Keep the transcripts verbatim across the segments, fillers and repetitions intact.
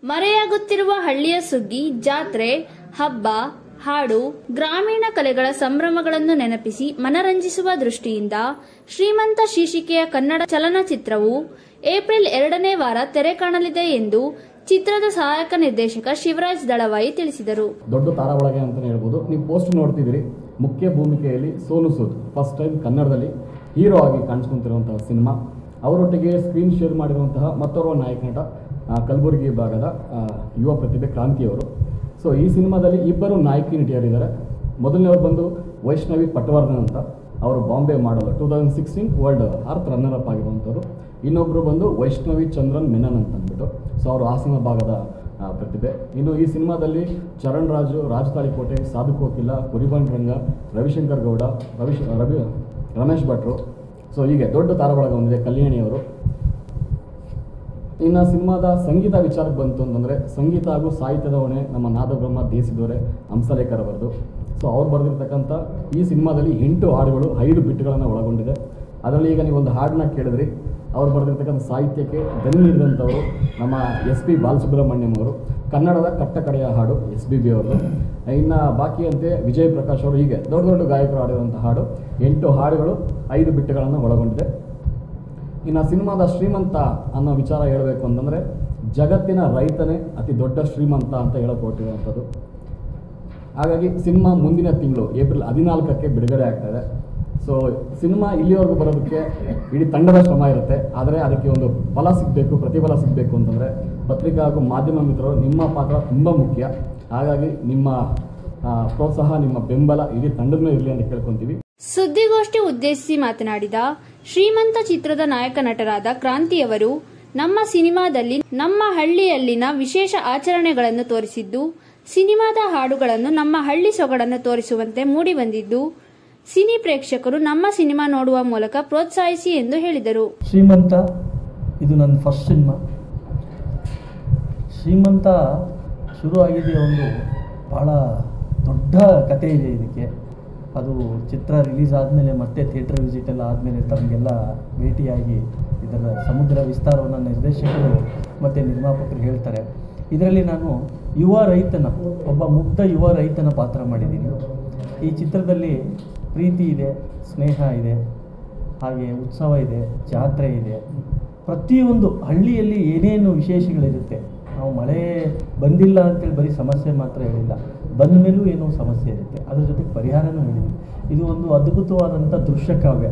ಮರೆಯಾಗುತ್ತಿರುವ ಹಳ್ಳಿಯ ಸುಗ್ಗಿ, ಜಾತ್ರೆ, ಹಬ್ಬ, ಹಾಡು, ಗ್ರಾಮೀಣ ಕಲೆಗಳ ಸಂಭ್ರಮಗಳನ್ನು ನೆನಪಿಸಿ ಮನರಂಜಿಸುವ ದೃಷ್ಟಿಯಿಂದ ಶ್ರೀಮಂತ ಶೀರ್ಷಿಕೆಯ ಕನ್ನಡ ಚಲನಚಿತ್ರವು ಏಪ್ರಿಲ್ ಎರಡನೇ ವಾರ ತೆರೆ ಕಾಣಲಿದೆ ಎಂದು ಚಿತ್ರದ ಸಹಾಯಕ ನಿರ್ದೇಶಕ ಶಿವರಾಜ್ ದಳವಾಯಿ ತಿಳಿಸಿದರು. ದೊಡ್ಡ ತಾರಾವಳಗೆ ಅಂತಾನೆ ಹೇಳ್ಬೋದು. ನೀವು ಪೋಸ್ಟ್ ನೋಡ್ತಿದ್ದೀರಿ, ಮುಖ್ಯ ಭೂಮಿಕೆಯಲ್ಲಿ ಸೋನು ಸೂದ್ ಫಸ್ಟ್ ಟೈಮ್ ಕನ್ನಡದಲ್ಲಿ ಹೀರೋ ಆಗಿ ಕಾಣಿಸ್ಕೊಂತಿರುವಂತಹ ಸಿನಿಮಾ. ಅವರೊಟ್ಟಿಗೆ ಸ್ಕ್ರೀನ್ ಶೇರ್ ಮಾಡಿರುವಂತಹ ಮತ್ತೋರ್ವ ನಾಯಕ ನಟ ಕಲಬುರಗಿ ಭಾಗದ ಯುವ ಪ್ರತಿಭೆ ಕ್ರಾಂತಿಯವರು. ಸೊ ಈ ಸಿನಿಮಾದಲ್ಲಿ ಇಬ್ಬರು ನಾಯಕಿ ನಟಿಯರಿದ್ದಾರೆ. ಮೊದಲನೇವರು ಬಂದು ವೈಷ್ಣವಿ ಪಟವರ್ಧನ್ ಅಂತ, ಅವರು Bombay model two thousand sixteen world earth runner up ಆಗಿರುವಂಥವ್ರು. ಇನ್ನೊಬ್ಬರು ಬಂದು ವೈಷ್ಣವಿ ಚಂದ್ರನ್ ಮೆನನ್ ಅಂತ ಅಂದ್ಬಿಟ್ಟು, ಸೊ ಅವರು ಹಾಸನ ಭಾಗದ ಪ್ರತಿಭೆ. ಇನ್ನು ಈ ಸಿನಿಮಾದಲ್ಲಿ ಚರಣ್ ರಾಜು, ರಾಜ್ ತಾಳಿಕೋಟೆ, ಸಾಧು ಕೋಕಿಲ, ಕುರಿಬನ್ ರಂಗ, ರವಿಶಂಕರ್ ಗೌಡ, ರವಿ ರವಿ ರಮೇಶ್ ಭಟ್ರು, ಸೊ ಹೀಗೆ ದೊಡ್ಡ ತಾರಾಬಳಗ ಹೊಂದಿದೆ ಕಲ್ಯಾಣಿಯವರು. ಇನ್ನು ಸಿನಿಮಾದ ಸಂಗೀತ ವಿಚಾರಕ್ಕೆ ಬಂತು ಅಂತಂದರೆ, ಸಂಗೀತ ಹಾಗೂ ಸಾಹಿತ್ಯದ ಹೊಣೆ ನಮ್ಮ ನಾದಬ್ರಹ್ಮ ದೇಸಿದವರೇ ಹಂಸಲೇಖರವರದು. ಸೊ ಅವ್ರು ಬರೆದಿರ್ತಕ್ಕಂಥ ಈ ಸಿನಿಮಾದಲ್ಲಿ ಎಂಟು ಹಾಡುಗಳು ಐದು ಬಿಟ್ಗಳನ್ನು ಒಳಗೊಂಡಿದೆ. ಅದರಲ್ಲಿ ಈಗ ನೀವು ಒಂದು ಹಾಡನ್ನ ಕೇಳಿದ್ರಿ, ಅವ್ರು ಬರೆದಿರ್ತಕ್ಕಂಥ ಸಾಹಿತ್ಯಕ್ಕೆ ದನಿ ನೀಡಿದಂಥವರು ನಮ್ಮ ಎಸ್ ಪಿ ಬಾಲಸುಬ್ರಹ್ಮಣ್ಯಂ ಅವರು. ಕನ್ನಡದ ಕಟ್ಟ ಕಡೆಯ ಹಾಡು ಎಸ್ ಬಿ ಬಿ ಅವ್ರದ್ದು. ಇನ್ನು ಬಾಕಿಯಂತೆ ವಿಜಯ್ ಪ್ರಕಾಶ್ ಅವರು, ಹೀಗೆ ದೊಡ್ಡ ದೊಡ್ಡ ಗಾಯಕರು ಹಾಡಿರುವಂಥ ಹಾಡು ಎಂಟು ಹಾಡುಗಳು ಐದು ಬಿಟ್ಟುಗಳನ್ನು ಒಳಗೊಂಡಿದೆ. ಇನ್ನು ಸಿನಿಮಾದ ಶ್ರೀಮಂತ ಅನ್ನೋ ವಿಚಾರ ಹೇಳಬೇಕು ಅಂತಂದರೆ, ಜಗತ್ತಿನ ರೈತನೇ ಅತಿ ದೊಡ್ಡ ಶ್ರೀಮಂತ ಅಂತ ಹೇಳಕ್ಕೆ ಹೊರಟಿರುವಂಥದ್ದು. ಹಾಗಾಗಿ ಸಿನಿಮಾ ಮುಂದಿನ ತಿಂಗಳು ಏಪ್ರಿಲ್ ಹದಿನಾಲ್ಕಕ್ಕೆ ಬಿಡುಗಡೆ ಆಗ್ತಾಯಿದೆ. ಸೊ ಸಿನಿಮಾ ಇಲ್ಲಿವರೆಗೂ ಬರೋದಕ್ಕೆ ಇಡೀ ತಂಡದ ಶ್ರಮ ಇರುತ್ತೆ. ಆದರೆ ಅದಕ್ಕೆ ಒಂದು ಫಲ ಸಿಗಬೇಕು, ಪ್ರತಿಫಲ ಸಿಗಬೇಕು ಅಂತಂದರೆ ಪತ್ರಿಕಾ ಹಾಗೂ ಮಾಧ್ಯಮ ಮಿತ್ರರು ನಿಮ್ಮ ಪಾತ್ರ ತುಂಬ ಮುಖ್ಯ. ಹಾಗಾಗಿ ನಿಮ್ಮ ಪ್ರೋತ್ಸಾಹ, ನಿಮ್ಮ ಬೆಂಬಲ ಇಡೀ ತಂಡದ ಮೇಲೆ ಇರಲಿ ಅಂತ ಕೇಳ್ಕೊಂತೀವಿ. ಸುದ್ದಿಗೋಷ್ಠಿ ಉದ್ದೇಶಿಸಿ ಮಾತನಾಡಿದ ಶ್ರೀಮಂತ ಚಿತ್ರದ ನಾಯಕ ನಟರಾದ ಕ್ರಾಂತಿಯವರು, ನಮ್ಮ ಸಿನಿಮಾದಲ್ಲಿ ನಮ್ಮ ಹಳ್ಳಿಯಲ್ಲಿನ ವಿಶೇಷ ಆಚರಣೆಗಳನ್ನು ತೋರಿಸಿದ್ದು, ಸಿನಿಮಾದ ಹಾಡುಗಳನ್ನು ನಮ್ಮ ಹಳ್ಳಿ ಸೊಗಡನ್ನು ತೋರಿಸುವಂತೆ ಮೂಡಿ ಬಂದಿದ್ದು, ಸಿನಿ ಪ್ರೇಕ್ಷಕರು ನಮ್ಮ ಸಿನಿಮಾ ನೋಡುವ ಮೂಲಕ ಪ್ರೋತ್ಸಾಹಿಸಿ ಎಂದು ಹೇಳಿದರು. ಶ್ರೀಮಂತ ಇದು ನನ್ನ ಫಸ್ಟ್ ಸಿನಿಮಾ. ಶ್ರೀಮಂತ ಶುರು ಆಗಿದೆ, ಒಂದು ಭಾಳ ದೊಡ್ಡ ಕತೆ ಇದೆ ಇದಕ್ಕೆ. ಅದು ಚಿತ್ರ ರಿಲೀಸ್ ಆದಮೇಲೆ ಮತ್ತೆ ಥಿಯೇಟರ್ ವಿಸಿಟ್ ಎಲ್ಲ ಆದಮೇಲೆ ತಮಗೆಲ್ಲ ಭೇಟಿಯಾಗಿ ಇದರ ಸಮಗ್ರ ವಿಸ್ತಾರವನ್ನು ನಿರ್ದೇಶಕರು ಮತ್ತು ನಿರ್ಮಾಪಕರು ಹೇಳ್ತಾರೆ. ಇದರಲ್ಲಿ ನಾನು ಯುವ ರೈತನ, ಒಬ್ಬ ಮುಗ್ಧ ಯುವ ರೈತನ ಪಾತ್ರ ಮಾಡಿದ್ದೀನಿ. ಈ ಚಿತ್ರದಲ್ಲಿ ಪ್ರೀತಿ ಇದೆ, ಸ್ನೇಹ ಇದೆ, ಹಾಗೆ ಉತ್ಸವ ಇದೆ, ಜಾತ್ರೆ ಇದೆ. ಪ್ರತಿಯೊಂದು ಹಳ್ಳಿಯಲ್ಲಿ ಏನೇನು ವಿಶೇಷಗಳಿರುತ್ತೆ. ನಾವು ಮಳೆ ಬಂದಿಲ್ಲ ಅಂತೇಳಿ ಬರೀ ಸಮಸ್ಯೆ ಮಾತ್ರ ಹೇಳಿಲ್ಲ, ಬಂದ ಮೇಲೂ ಏನೋ ಸಮಸ್ಯೆ ಇರುತ್ತೆ, ಅದ್ರ ಜೊತೆಗೆ ಪರಿಹಾರನೂ ಹೇಳಿದ್ವಿ. ಇದು ಒಂದು ಅದ್ಭುತವಾದಂಥ ದೃಶ್ಯ ಕಾವ್ಯ.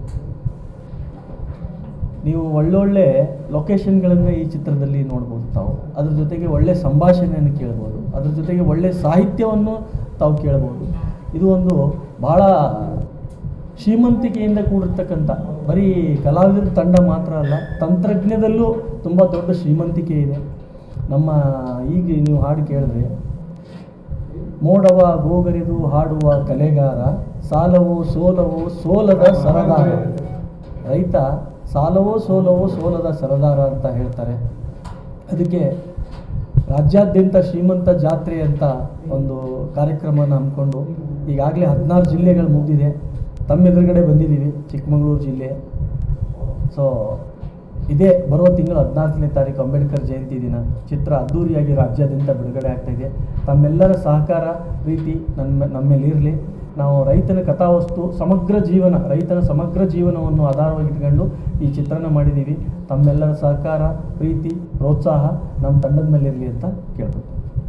ನೀವು ಒಳ್ಳೊಳ್ಳೆ ಲೊಕೇಶನ್ಗಳನ್ನು ಈ ಚಿತ್ರದಲ್ಲಿ ನೋಡ್ಬೋದು ತಾವು. ಅದ್ರ ಜೊತೆಗೆ ಒಳ್ಳೆ ಸಂಭಾಷಣೆಯನ್ನು ಕೇಳ್ಬೋದು, ಅದ್ರ ಜೊತೆಗೆ ಒಳ್ಳೆ ಸಾಹಿತ್ಯವನ್ನು ತಾವು ಕೇಳ್ಬೋದು. ಇದು ಒಂದು ಭಾಳ ಶ್ರೀಮಂತಿಕೆಯಿಂದ ಕೂಡಿರ್ತಕ್ಕಂಥ, ಬರೀ ಕಲಾವಿದರ ತಂಡ ಮಾತ್ರ ಅಲ್ಲ, ತಂತ್ರಜ್ಞದಲ್ಲೂ ತುಂಬ ದೊಡ್ಡ ಶ್ರೀಮಂತಿಕೆ ಇದೆ. ನಮ್ಮ ಈಗ ನೀವು ಹಾಡು ಕೇಳಿದ್ರೆ, ಮೋಡವ ಗೋಗರಿದು ಹಾಡುವ ಕಲೆಗಾರ, ಸಾಲವೋ ಸೋಲವೋ ಸೋಲದ ಸರದಾರ. ರೈತ ಸಾಲವೋ ಸೋಲವೋ ಸೋಲದ ಸರದಾರ ಅಂತ ಹೇಳ್ತಾರೆ. ಅದಕ್ಕೆ ರಾಜ್ಯಾದ್ಯಂತ ಶ್ರೀಮಂತ ಜಾತ್ರೆ ಅಂತ ಒಂದು ಕಾರ್ಯಕ್ರಮನ ಹಮ್ಮಿಕೊಂಡು ಈಗಾಗಲೇ ಹದಿನಾರು ಜಿಲ್ಲೆಗಳು ಮುಗಿದಿದೆ. ತಮ್ಮ ಎದುರುಗಡೆ ಬಂದಿದ್ದೀವಿ, ಚಿಕ್ಕಮಗಳೂರು ಜಿಲ್ಲೆ. ಸೊ ಇದೇ ಬರುವ ತಿಂಗಳು ಹದಿನಾಲ್ಕನೇ ತಾರೀಕು ಅಂಬೇಡ್ಕರ್ ಜಯಂತಿ ದಿನ ಚಿತ್ರ ಅದ್ದೂರಿಯಾಗಿ ರಾಜ್ಯಾದ್ಯಂತ ಬಿಡುಗಡೆ ಆಗ್ತಾಯಿದೆ. ತಮ್ಮೆಲ್ಲರ ಸಹಕಾರ, ಪ್ರೀತಿ ನನ್ನ ನಮ್ಮೇಲಿರಲಿ. ನಾವು ರೈತನ ಕಥಾವಸ್ತು, ಸಮಗ್ರ ಜೀವನ, ರೈತನ ಸಮಗ್ರ ಜೀವನವನ್ನು ಆಧಾರವಾಗಿಟ್ಕೊಂಡು ಈ ಚಿತ್ರನ ಮಾಡಿದ್ದೀವಿ. ತಮ್ಮೆಲ್ಲರ ಸಹಕಾರ, ಪ್ರೀತಿ, ಪ್ರೋತ್ಸಾಹ ನಮ್ಮ ತಂಡದ ಮೇಲೆ ಇರಲಿ ಅಂತ ಕೇಳ್ಬೋದು.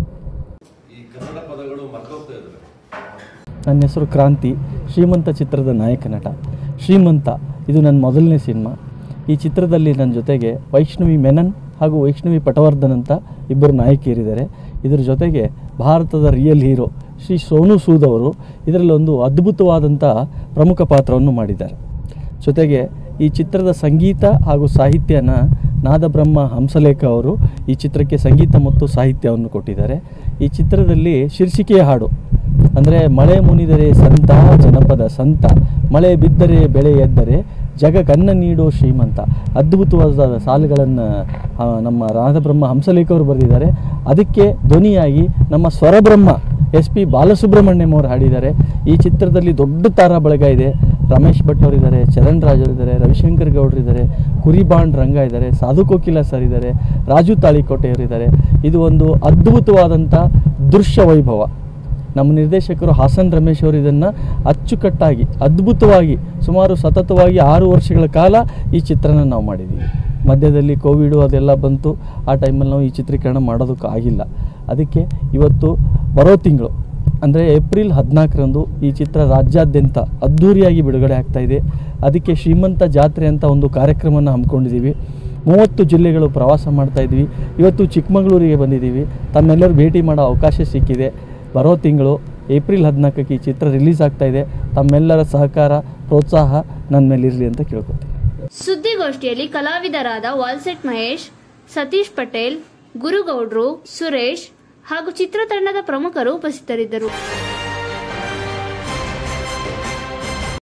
ನನ್ನ ಹೆಸರು ಕ್ರಾಂತಿ, ಶ್ರೀಮಂತ ಚಿತ್ರದ ನಾಯಕ ನಟ. ಶ್ರೀಮಂತ ಇದು ನನ್ನ ಮೊದಲನೇ ಸಿನಿಮಾ. ಈ ಚಿತ್ರದಲ್ಲಿ ನನ್ನ ಜೊತೆಗೆ ವೈಷ್ಣವಿ ಮೆನನ್ ಹಾಗೂ ವೈಷ್ಣವಿ ಪಟವರ್ಧನ್ ಅಂತ ಇಬ್ಬರು ನಾಯಕಿಯರಿದ್ದಾರೆ. ಇದರ ಜೊತೆಗೆ ಭಾರತದ ರಿಯಲ್ ಹೀರೋ ಶ್ರೀ ಸೋನು ಸೂದ್ ಅವರು ಇದರಲ್ಲಿ ಒಂದು ಅದ್ಭುತವಾದಂಥ ಪ್ರಮುಖ ಪಾತ್ರವನ್ನು ಮಾಡಿದ್ದಾರೆ. ಜೊತೆಗೆ ಈ ಚಿತ್ರದ ಸಂಗೀತ ಹಾಗೂ ಸಾಹಿತ್ಯನ ನಾದಬ್ರಹ್ಮ ಹಂಸಲೇಖ ಅವರು ಈ ಚಿತ್ರಕ್ಕೆ ಸಂಗೀತ ಮತ್ತು ಸಾಹಿತ್ಯವನ್ನು ಕೊಟ್ಟಿದ್ದಾರೆ. ಈ ಚಿತ್ರದಲ್ಲಿ ಶೀರ್ಷಿಕೆಯ ಹಾಡು ಅಂದರೆ, ಮಳೆ ಮುನಿದರೆ ಸಂತ ಜನಪದ ಸಂತ, ಮಳೆ ಬಿದ್ದರೆ ಬೆಳೆ ಎದ್ದರೆ ಜಗ ಕನ್ನ ನೀಡೋ ಶ್ರೀಮಂತ. ಅದ್ಭುತವಾದ ಸಾಲುಗಳನ್ನು ನಮ್ಮ ನಾದಬ್ರಹ್ಮ ಹಂಸಲೇಖ ಅವರು ಬರೆದಿದ್ದಾರೆ. ಅದಕ್ಕೆ ಧ್ವನಿಯಾಗಿ ನಮ್ಮ ಸ್ವರಬ್ರಹ್ಮ ಎಸ್ ಪಿ ಬಾಲಸುಬ್ರಹ್ಮಣ್ಯಂ ಅವರು ಹಾಡಿದ್ದಾರೆ. ಈ ಚಿತ್ರದಲ್ಲಿ ದೊಡ್ಡ ತಾರಾ ಬಳಗ ಇದೆ. ರಮೇಶ್ ಭಟ್ ಅವರಿದ್ದಾರೆ, ಚರಣ್ ರಾಜ್ ಅವರಿದ್ದಾರೆ, ರವಿಶಂಕರ್ ಗೌಡರಿದ್ದಾರೆ, ಕುರಿಬಾಂಡ್ ರಂಗ ಇದ್ದಾರೆ, ಸಾಧು ಕೋಕಿಲ ಸರ್ ಇದ್ದಾರೆ, ರಾಜು ತಾಳಿಕೋಟೆಯವರಿದ್ದಾರೆ. ಇದು ಒಂದು ಅದ್ಭುತವಾದಂಥ ದೃಶ್ಯ ವೈಭವ. ನಮ್ಮ ನಿರ್ದೇಶಕರು ಹಾಸನ್ ರಮೇಶ್ ಅವರು ಇದನ್ನು ಅಚ್ಚುಕಟ್ಟಾಗಿ ಅದ್ಭುತವಾಗಿ ಸುಮಾರು ಸತತವಾಗಿ ಆರು ವರ್ಷಗಳ ಕಾಲ ಈ ಚಿತ್ರನ ನಾವು ಮಾಡಿದ್ದೀವಿ. ಮಧ್ಯದಲ್ಲಿ ಕೋವಿಡು ಅದೆಲ್ಲ ಬಂತು, ಆ ಟೈಮಲ್ಲಿ ನಾವು ಈ ಚಿತ್ರೀಕರಣ ಮಾಡೋದಕ್ಕೆ ಆಗಿಲ್ಲ. ಅದಕ್ಕೆ ಇವತ್ತು ಬರೋ ತಿಂಗಳು ಅಂದರೆ ಏಪ್ರಿಲ್ ಹದಿನಾಲ್ಕರಂದು ಈ ಚಿತ್ರ ರಾಜ್ಯಾದ್ಯಂತ ಅದ್ಧೂರಿಯಾಗಿ ಬಿಡುಗಡೆ ಆಗ್ತಾಯಿದೆ. ಅದಕ್ಕೆ ಶ್ರೀಮಂತ ಜಾತ್ರೆ ಅಂತ ಒಂದು ಕಾರ್ಯಕ್ರಮನ ಹಮ್ಮಿಕೊಂಡಿದ್ದೀವಿ. ಮೂವತ್ತು ಜಿಲ್ಲೆಗಳು ಪ್ರವಾಸ ಮಾಡ್ತಾಯಿದ್ವಿ. ಇವತ್ತು ಚಿಕ್ಕಮಗಳೂರಿಗೆ ಬಂದಿದ್ದೀವಿ. ತಮ್ಮೆಲ್ಲರೂ ಭೇಟಿ ಮಾಡೋ ಅವಕಾಶ ಸಿಕ್ಕಿದೆ. ಬರೋ ತಿಂಗಳು ಏಪ್ರಿಲ್ ಹದಿನಾಲ್ಕಕ್ಕೆ ಈ ಚಿತ್ರ ರಿಲೀಸ್ ಆಗ್ತಾಯಿದೆ. ತಮ್ಮೆಲ್ಲರ ಸಹಕಾರ ಪ್ರೋತ್ಸಾಹ ನನ್ನ ಮೇಲಿರಲಿ ಅಂತ ಕೇಳ್ಕೊತೀನಿ. ಸುದ್ದಿಗೋಷ್ಠಿಯಲ್ಲಿ ಕಲಾವಿದರಾದ ವಾಲ್ಸೆಟ್ ಮಹೇಶ್, ಸತೀಶ್ ಪಟೇಲ್, ಗುರುಗೌಡ್ರು, ಸುರೇಶ್ ಹಾಗೂ ಚಿತ್ರತಂಡದ ಪ್ರಮುಖರು ಉಪಸ್ಥಿತರಿದ್ದರು.